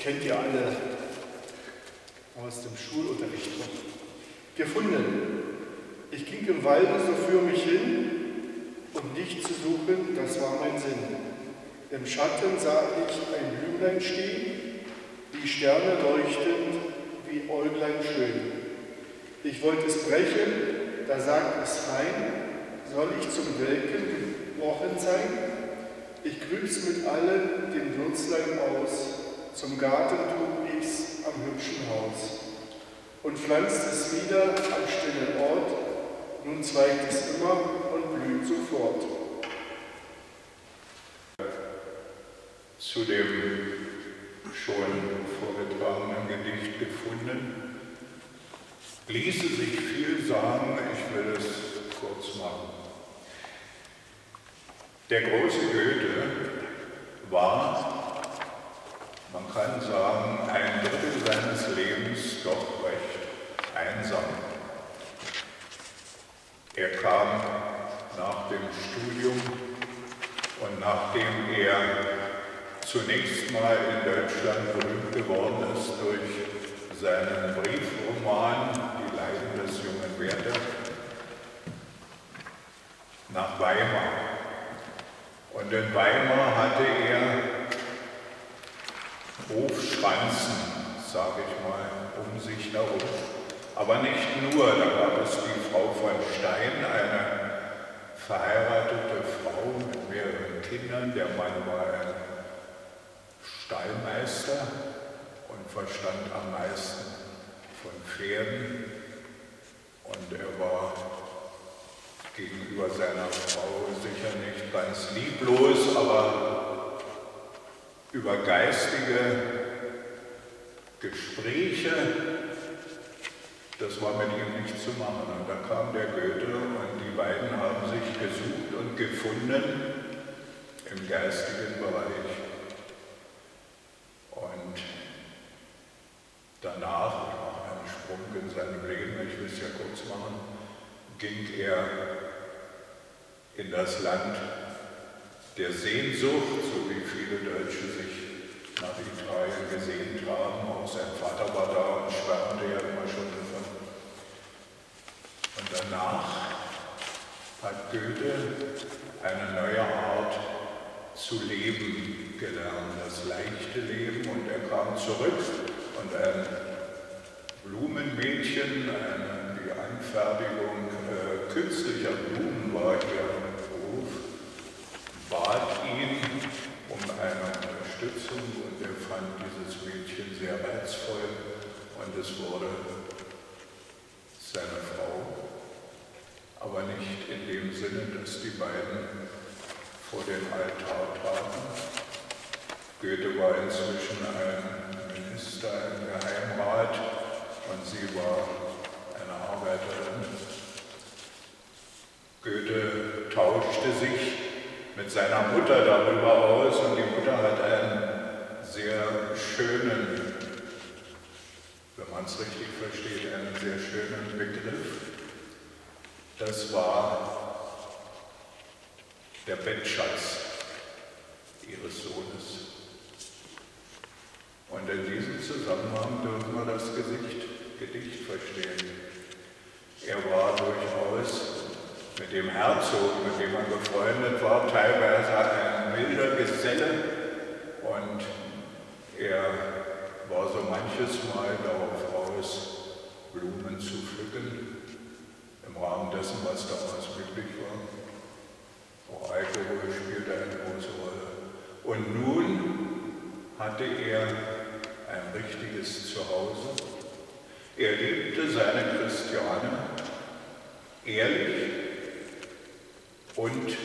kennt ihr alle aus dem Schulunterricht noch. Gefunden. Ich ging im Walde so für mich hin, um dich zu suchen, das war mein Sinn. Im Schatten sah ich ein Blümlein stehen, die Sterne leuchtend wie Äuglein schön. Ich wollte es brechen, da sagt es fein, soll ich zum Welken gebrochen sein? Ich grüb's mit allen den Würzlein aus, zum Garten trug ich's am hübschen Haus. Und pflanzt es wieder am stillen Ort, nun zweigt es immer und blüht sofort. Zu dem schon vorgetragenen Gedicht gefunden, ließe sich viel sagen, ich will es kurz machen. Der große Goethe war, man kann sagen, ein Drittel seines Lebens doch recht einsam. Er kam nach dem Studium und nachdem er zunächst mal in Deutschland berühmt geworden ist durch seinen Briefroman Die Leiden des jungen Werther, nach Weimar. Und in Weimar hatte er Hofschranzen, sage ich mal, um sich herum. Aber nicht nur, da gab es die Frau von Stein, eine verheiratete Frau mit mehreren Kindern. Der Mann war ein Stallmeister und verstand am meisten von Pferden. Und er war gegenüber seiner Frau sicher nicht ganz lieblos, aber über geistige Gespräche, das war mit ihm nicht zu machen. Und da kam der Goethe und die beiden haben sich gesucht und gefunden im geistigen Bereich. Und danach, ich mache einen Sprung in seinem Leben, ich will es ja kurz machen, ging er in das Land der Sehnsucht, so wie viele Deutsche sich nach Italien gesehnt haben. Auch sein Vater war da und schwärmte ja immer schon davon. Und danach hat Goethe eine neue Art zu leben gelernt, das leichte Leben. Und er kam zurück und ein Blumenmädchen, die Anfertigung künstlicher Blumen war ihr Beruf, bat ihn um eine Unterstützung und er fand dieses Mädchen sehr reizvoll und es wurde seine Frau, aber nicht in dem Sinne, dass die beiden vor den Altar traten. Goethe war inzwischen ein Minister im Geheimrat und sie war eine Arbeiterin. Goethe tauschte sich mit seiner Mutter darüber aus und die Mutter hat einen sehr schönen, wenn man es richtig versteht, einen sehr schönen Begriff. Das war der Bettschatz ihres Sohnes. Und in diesem Zusammenhang dürfen wir das Gedicht verstehen. Er war durchaus mit dem Herzog, mit dem er befreundet war, teilweise ein milder Geselle und er war so manches Mal darauf aus, Blumen zu pflücken, im Rahmen dessen, was damals möglich war. Auch Alkohol spielte eine große Rolle. Und nun hatte er ein richtiges Zuhause. Er liebte seine Christiane ehrlich und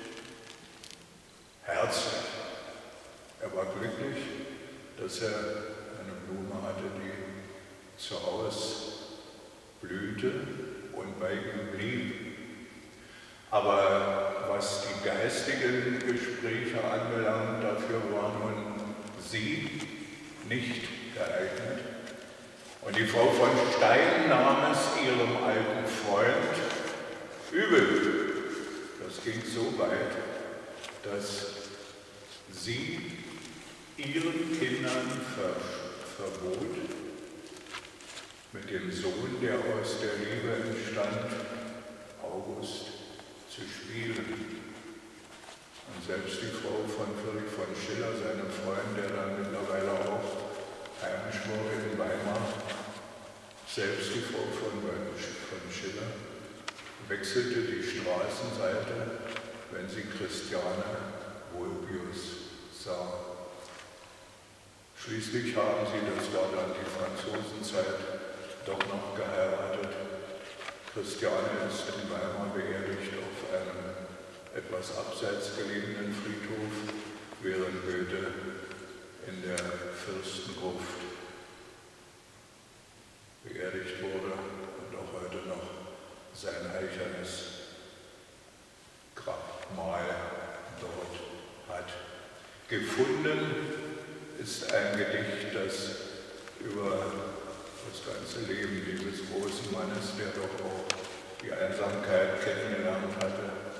herzlich. Er war glücklich, dass er eine Blume hatte, die zu Hause blühte und bei ihm blieb. Aber was die geistigen Gespräche anbelangt, dafür war nun sie nicht geeignet. Und die Frau von Stein nahm es ihrem alten Freund übel. Das ging so weit, dass sie ihren Kindern verbot, mit dem Sohn, der aus der Liebe entstand, August, zu spielen. Und selbst die Frau von Friedrich von Schiller, seinem Freund, der dann mittlerweile auch heimisch wurde in Weimar, selbst die Frau von Schiller, wechselte die Straßenseite, wenn sie Christiane Vulpius sah. Schließlich haben sie, das war dann die Franzosenzeit, doch noch geheiratet. Christiane ist in Weimar beerdigt auf einem etwas abseits gelegenen Friedhof, während Goethe in der Fürstengruft beerdigt wurde und auch heute noch sein eichernes Grabmal dort hat. Gefunden ist ein Gedicht, das über das ganze Leben dieses großen Mannes, der doch auch die Einsamkeit kennengelernt hatte,